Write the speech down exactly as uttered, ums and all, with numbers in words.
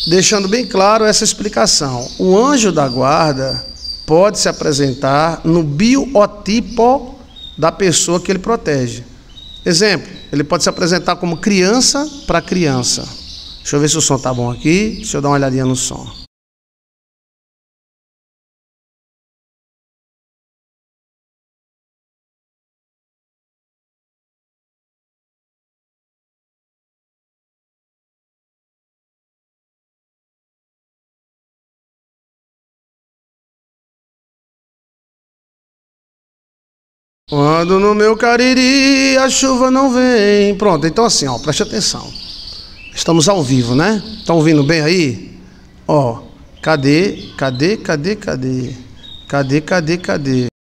deixando bem claro essa explicação. O anjo da guarda pode se apresentar no biotipo da pessoa que ele protege. Exemplo, ele pode se apresentar como criança para criança. Deixa eu ver se o som tá bom aqui. Deixa eu dar uma olhadinha no som. Quando no meu Cariri a chuva não vem. Pronto, então assim, ó, preste atenção. Estamos ao vivo, né? Estão ouvindo bem aí? Ó, cadê, cadê, cadê, cadê? Cadê, cadê, cadê?